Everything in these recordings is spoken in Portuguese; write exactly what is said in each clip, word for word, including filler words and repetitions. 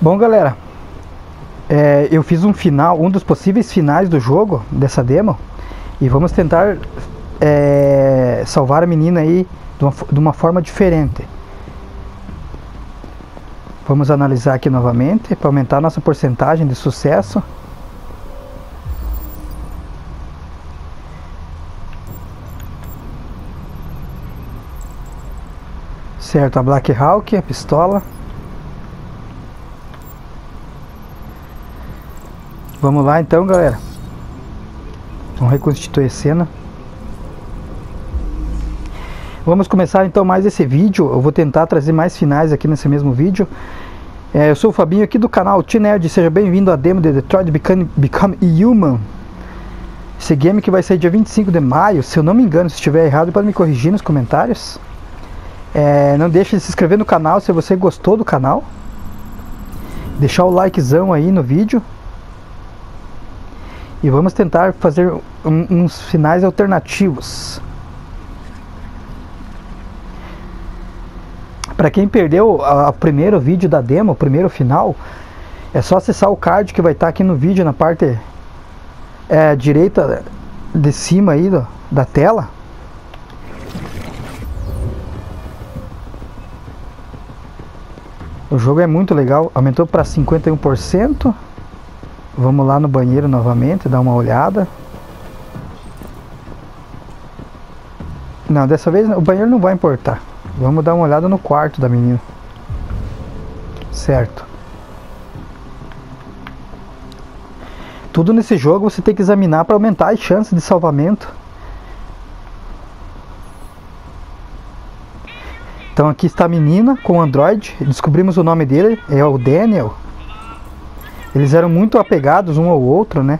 Bom, galera, é, eu fiz um final, um dos possíveis finais do jogo, dessa demo, e vamos tentar é, salvar a menina aí de uma, de uma forma diferente. Vamos analisar aqui novamente para aumentar a nossa porcentagem de sucesso. Certo, a Black Hawk, a pistola. Vamos lá então, galera. Vamos reconstituir a cena. Vamos começar então mais esse vídeo. Eu vou tentar trazer mais finais aqui nesse mesmo vídeo. É, eu sou o Fabinho aqui do canal T-Nerd. Seja bem-vindo à demo de Detroit Become, Become Human. Esse game que vai sair dia vinte e cinco de maio. Se eu não me engano, se estiver errado, pode me corrigir nos comentários. É, não deixe de se inscrever no canal se você gostou do canal. Deixar o likezão aí no vídeo. E vamos tentar fazer um, uns finais alternativos. Para quem perdeu o primeiro vídeo da demo, o primeiro final, é só acessar o card que vai estar aqui no vídeo, na parte é, direita de cima aí do, da tela. O jogo é muito legal, aumentou para cinquenta e um por cento. Vamos lá no banheiro novamente, dar uma olhada. Não, dessa vez o banheiro não vai importar. Vamos dar uma olhada no quarto da menina. Certo. Tudo nesse jogo você tem que examinar para aumentar as chances de salvamento. Então aqui está a menina com o Android. Descobrimos o nome dele, é o Daniel. Eles eram muito apegados um ao outro, né?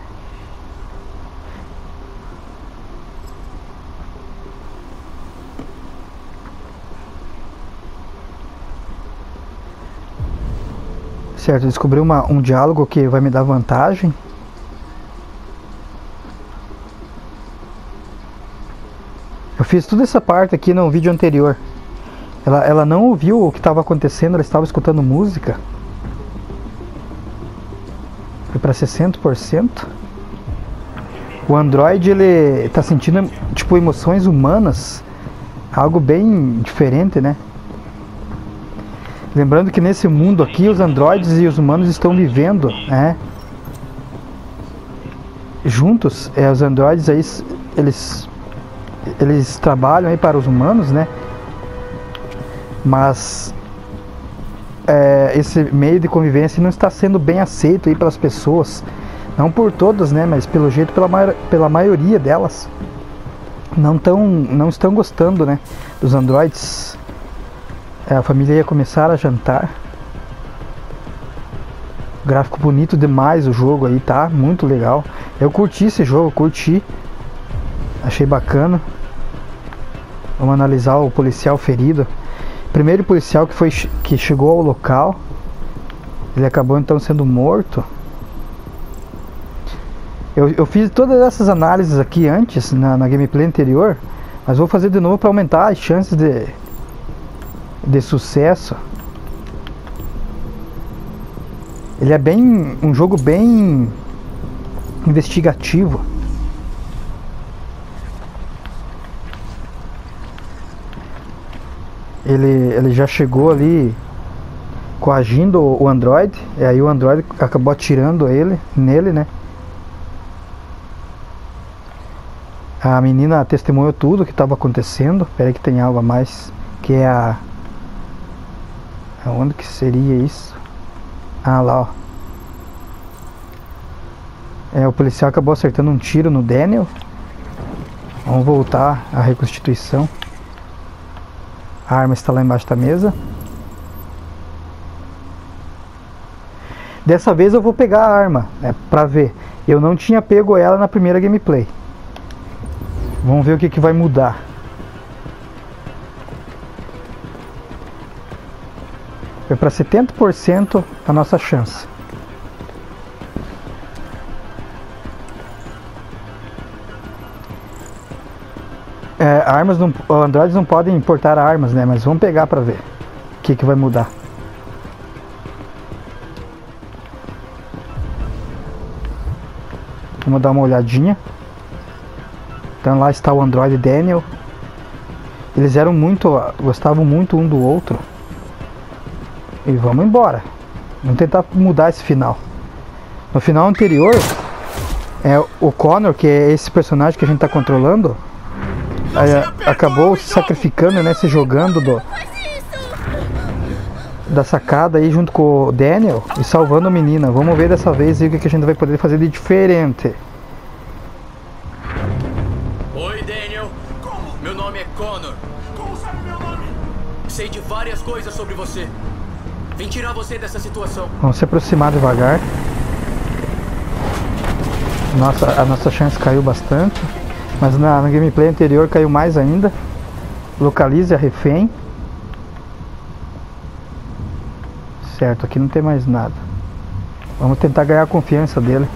Certo, descobri uma, um diálogo que vai me dar vantagem. Eu fiz toda essa parte aqui no vídeo anterior. Ela, ela não ouviu o que estava acontecendo, ela estava escutando música. Foi para sessenta por cento. O Android, ele está sentindo tipo emoções humanas. Algo bem diferente, né? Lembrando que nesse mundo aqui os androides e os humanos estão vivendo, né, juntos. É, os androides aí, eles eles trabalham aí para os humanos, né? Mas é, esse meio de convivência não está sendo bem aceito aí pelas pessoas, não por todas, né? Mas pelo jeito pela maior, pela maioria delas não tão não estão gostando, né, dos androides. É, a família ia começar a jantar. Gráfico bonito demais o jogo aí, tá? Muito legal. Eu curti esse jogo, curti. Achei bacana. Vamos analisar o policial ferido. Primeiro policial que, foi, que chegou ao local. Ele acabou então sendo morto. Eu, eu fiz todas essas análises aqui antes, na, na gameplay anterior. Mas vou fazer de novo para aumentar as chances de... de sucesso. Ele é bem um jogo bem investigativo. Ele, ele já chegou ali coagindo o Android, e aí o Android acabou atirando ele nele, né? A menina testemunhou tudo o que estava acontecendo. Espera que tem algo a mais, que é a Onde que seria isso? Ah, lá, ó. É, o policial acabou acertando um tiro no Daniel. Vamos voltar à reconstituição. A arma está lá embaixo da mesa. Dessa vez eu vou pegar a arma, né, pra ver. Eu não tinha pego ela na primeira gameplay. Vamos ver o que, que vai mudar. Foi para setenta por cento a nossa chance. É, armas não, androides não podem importar armas, né? Mas vamos pegar para ver o que, que vai mudar. Vamos dar uma olhadinha. Então lá está o Android Daniel. Eles eram muito, gostavam muito um do outro. E vamos embora. Vamos tentar mudar esse final. No final anterior, é o Connor, que é esse personagem que a gente está controlando, é, acabou se sacrificando, né, se jogando do, da sacada aí junto com o Daniel e salvando a menina. Vamos ver dessa vez o que a gente vai poder fazer de diferente. Oi, Daniel. Como? Meu nome é Connor. Como sabe meu nome? Sei de várias coisas sobre você. Vim tirar você dessa situação. Vamos se aproximar devagar. Nossa, a nossa chance caiu bastante, mas na, na gameplay anterior caiu mais ainda. Localize a refém. Certo, aqui não tem mais nada. Vamos tentar ganhar a confiança dele.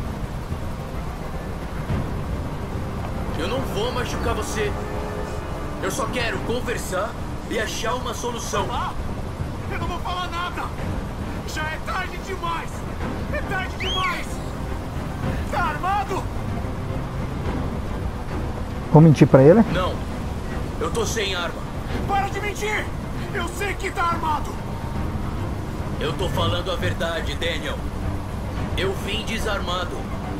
Eu não vou machucar você. Eu só quero conversar e achar uma solução. Ah, eu não vou falar nada. Já é tarde demais. É tarde demais. Tá armado? Vou mentir pra ele? Não. Eu tô sem arma. Para de mentir. Eu sei que tá armado. Eu tô falando a verdade, Daniel. Eu vim desarmado.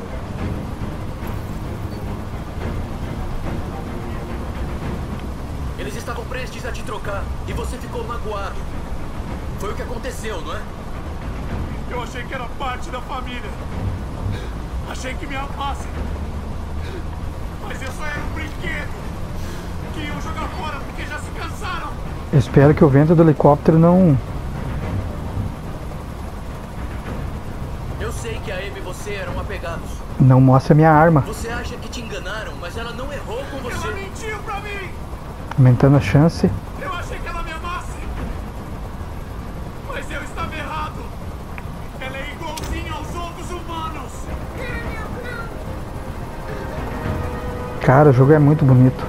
Eles estavam prestes a te trocar e você ficou magoado. Foi o que aconteceu, não é? Eu achei que era parte da família. Achei que me amassem. Mas eu só era um brinquedo que iam jogar fora porque já se cansaram. Eu espero que o vento do helicóptero não... Eu sei que a Amy e você eram apegados. Não mostre a minha arma. Você acha que te enganaram, mas ela não errou com você. Ela mentiu pra mim. Aumentando a chance. Eu achei que ela me amasse. Mas eu estava errado. Ela é igualzinha aos outros humanos. Cara, o jogo é muito bonito.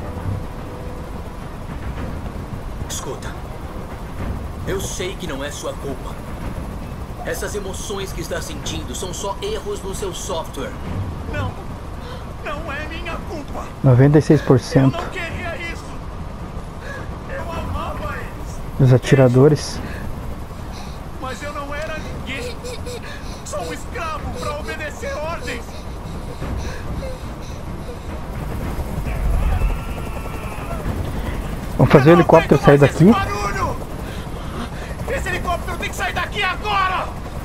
Escuta. Eu sei que não é sua culpa. Essas emoções que está sentindo são só erros no seu software. Não. Não é minha culpa. noventa e seis por Eu cento não queria isso. Eu amava eles. dos atiradores. Mas eu não era ninguém. Sou um escravo para obedecer ordens. Vamos fazer o helicóptero sair daqui. Esse barulho! Esse helicóptero tem que sair daqui agora!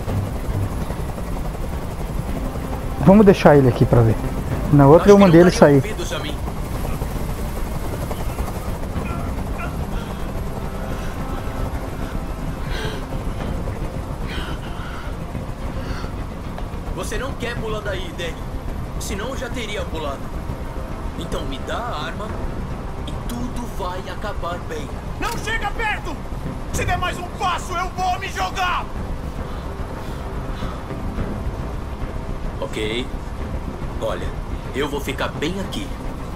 Vamos deixar ele aqui pra ver. Na outra eu mandei ele sair. Você não quer pular daí, Danny. Senão eu já teria pulado. Então me dá a arma e tudo vai acabar bem. Não chega perto! Se der mais um passo, eu vou me jogar! Ok. Olha, eu vou ficar bem aqui.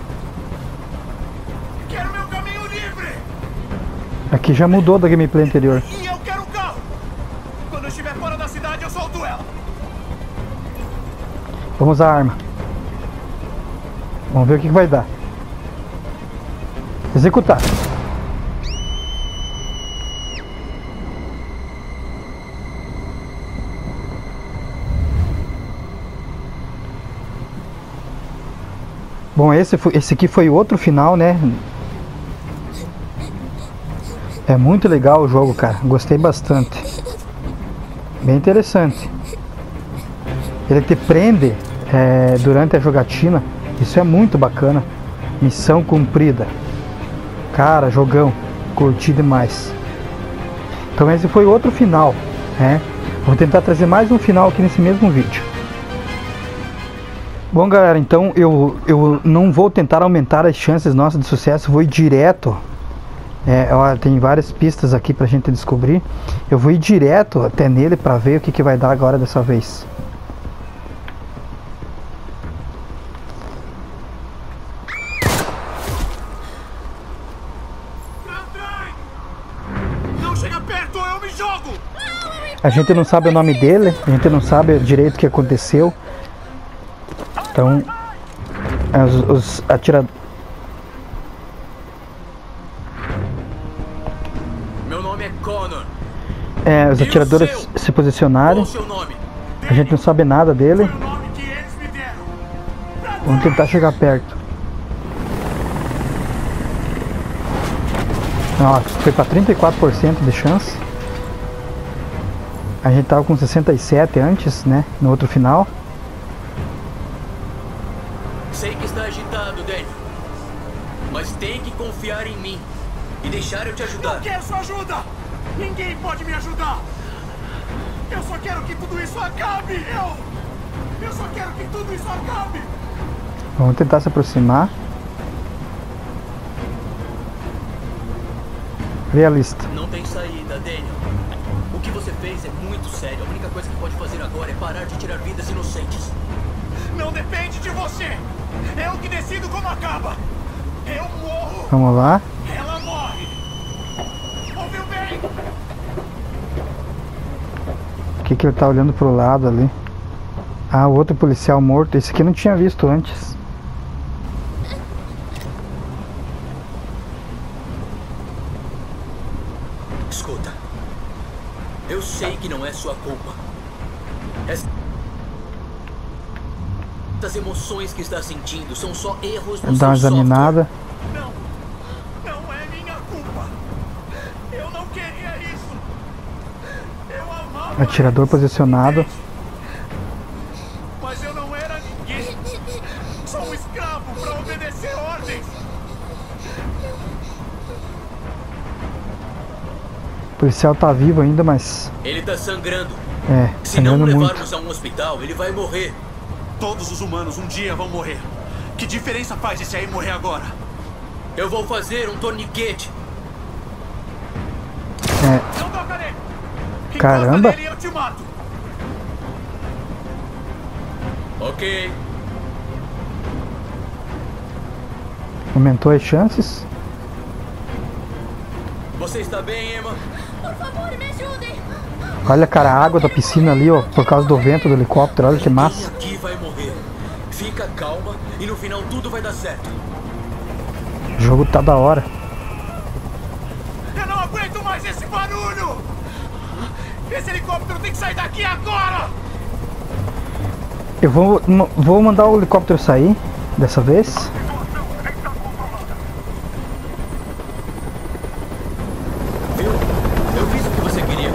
Quero meu caminho livre! Aqui já mudou da gameplay anterior. E eu quero o carro! Quando eu estiver fora da cidade, eu solto ela! Vamos usar a arma. Vamos ver o que que vai dar. Executar. Bom, esse, foi, esse aqui foi o outro final, né? É muito legal o jogo, cara. Gostei bastante. Bem interessante. Ele te prende é, durante a jogatina. Isso é muito bacana. Missão cumprida. Cara, jogão. Curti demais. Então esse foi outro final, né? Vou tentar trazer mais um final aqui nesse mesmo vídeo. Bom, galera, então eu, eu não vou tentar aumentar as chances nossas de sucesso. Vou ir direto. É, ó, tem várias pistas aqui pra gente descobrir. Eu vou ir direto até nele pra ver o que, que vai dar agora dessa vez. Não chega perto, eu me jogo! A gente não sabe o nome dele, a gente não sabe direito o que aconteceu. Então, os, os atiradores... Meu nome é Connor. É, os atiradores se posicionaram. A gente não sabe nada dele. Vamos tentar chegar perto. Ó, foi para trinta e quatro por cento de chance. A gente tava com sessenta e sete antes, né? No outro final. Sei que está agitado, Daniel. Mas tem que confiar em mim e deixar eu te ajudar. Não quero sua ajuda! Ninguém pode me ajudar! Eu só quero que tudo isso acabe! Eu... Eu só quero que tudo isso acabe! Vamos tentar se aproximar. Realista. Não tem saída, Daniel. O que você fez é muito sério. A única coisa que pode fazer agora é parar de tirar vidas inocentes. Não depende de você! Eu que decido como acaba! Eu morro! Vamos lá. Ela morre! Ouviu bem? O que que ele tá olhando pro lado ali? Ah, o outro policial morto. Esse aqui eu não tinha visto antes. Escuta. Eu sei que não é sua culpa. Essas emoções que está sentindo são só erros no Dá uma seu examinada. Não, não é minha culpa. Eu não queria isso. Eu amava. Atirador posicionado. Mas eu não era ninguém. Sou um escravo para obedecer ordens. O policial tá vivo ainda, mas... Ele tá sangrando. É, Se não sangrando muito. levarmos a um hospital, ele vai morrer. Todos os humanos um dia vão morrer. Que diferença faz esse aí morrer agora? Eu vou fazer um torniquete. É, Não toca nele. Caramba. Encosta nele e eu te mato. Ok. aumentou as chances. Você está bem, Emma? Por favor, me ajudem. Olha, cara, a água da piscina ali, ó, por causa do vento do helicóptero, olha que massa. Ninguém aqui vai morrer. Fica calma e no final tudo vai dar certo. O jogo tá da hora. Eu não aguento mais esse barulho! Esse helicóptero tem que sair daqui agora! Eu vou, vou mandar o helicóptero sair dessa vez. Viu? Eu fiz o que você queria.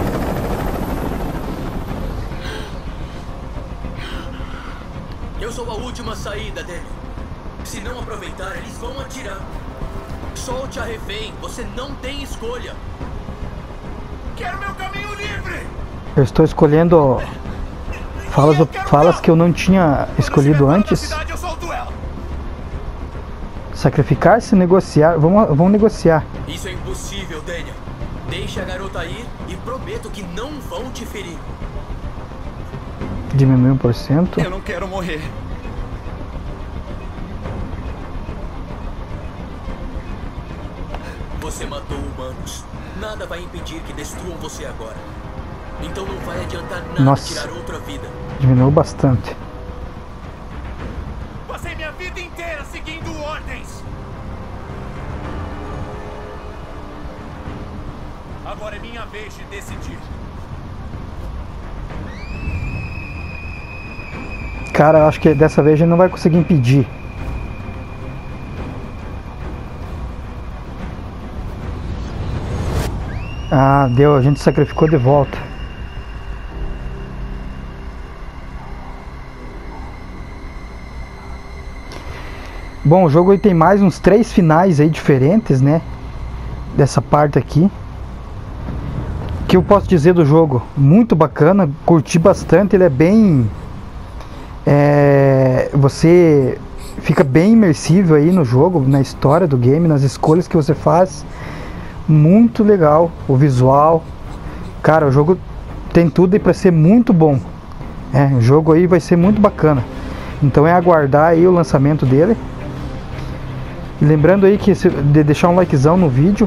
Eu sou a última saída dele. Se não aproveitar, eles vão atirar. Solte a refém. Você não tem escolha. Quero meu caminho livre! Eu estou escolhendo falas, falas que eu não tinha escolhido antes. Eu solto ela. Sacrificar-se, negociar. Vamos, vamos negociar. Isso é impossível, Daniel. Deixe a garota ir e prometo que não vão te ferir. Diminui um por cento. Eu não quero morrer. Você matou humanos. Nada vai impedir que destruam você agora. Então não vai adiantar nada Nossa. tirar outra vida. Diminuiu bastante. Passei minha vida inteira seguindo ordens. Agora é minha vez de decidir. Cara, eu acho que dessa vez a gente não vai conseguir impedir. Ah, deu, a gente sacrificou de volta. Bom, o jogo aí tem mais uns três finais aí diferentes, né? Dessa parte aqui. O que eu posso dizer do jogo? Muito bacana, curti bastante, ele é bem... É, você fica bem imersivo aí no jogo, na história do game, nas escolhas que você faz. Muito legal o visual. Cara, o jogo tem tudo aí pra ser muito bom. É, o jogo aí vai ser muito bacana. Então é aguardar aí o lançamento dele. E lembrando aí que de deixar um likezão no vídeo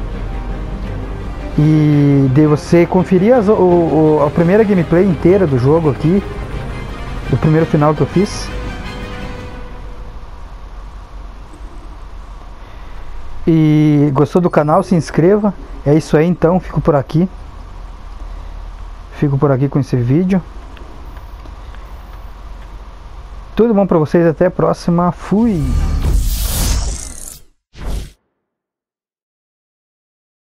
e de você conferir as, o, o, a primeira gameplay inteira do jogo aqui, do primeiro final que eu fiz. E gostou do canal, se inscreva. É isso aí então, fico por aqui. Fico por aqui com esse vídeo. Tudo bom pra vocês, até a próxima. Fui!